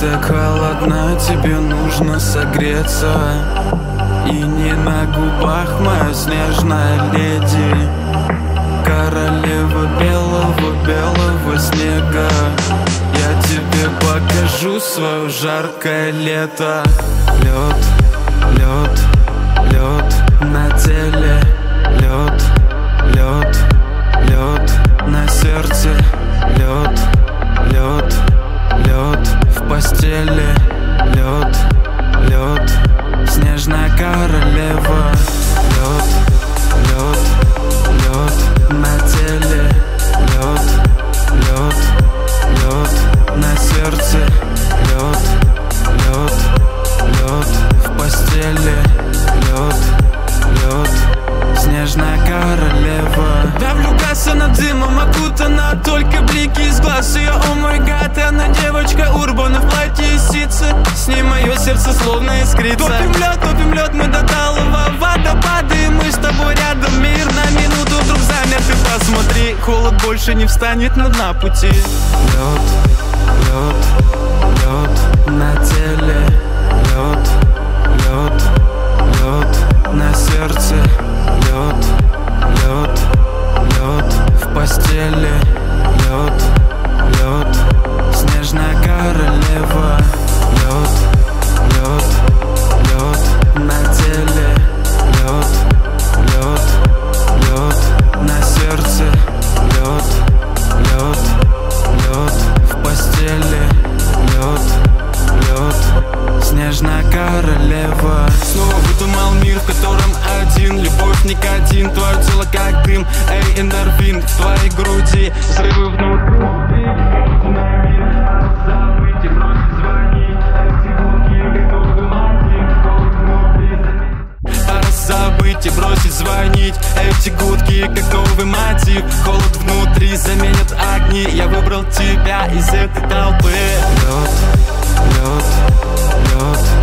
так холодно, тебе нужно согреться. И не на губах моя снежная леди, королева белого снега. Я тебе покажу свое жаркое лето. Лед, лед, лед на теле, лед, лед, лед на сердце, лед, лед, лед в постели, лед, лед, снежная королева. Лед, лед, лед на теле, лед, лед, лед на сердце, лед, лед, лед в постели, лед, лед, снежная королева. Давлю газ, она дымом окутана, только блики из глаз ее. О мой гад, она девочка урбана в платье и ситце. С ней мое сердце словно искрится. Топим лед, мы до талого водопада, и мы с тобой рядом. Мир на минуту вдруг замер, ты посмотри, холод больше не встанет на дна пути. Лед, лед, лед на теле, лед, лед, лед на сердце, лед, лед, лед в постели, лед, лед, снежная королева. Лед, лед, лед на теле, лед, лед, лед на сердце, лед, лед, лед в постели, лед, лед, снежная королева. Снова выдумал мир, в котором один, любовь никотин, твое тело как дым, эй, эндорфин в твоей груди, взрывы внутри. Забыть и бросить звонить. Эти гудки, как новый мотив. Холод внутри заменят огни. Я выбрал тебя из этой толпы. Лед, лед, лед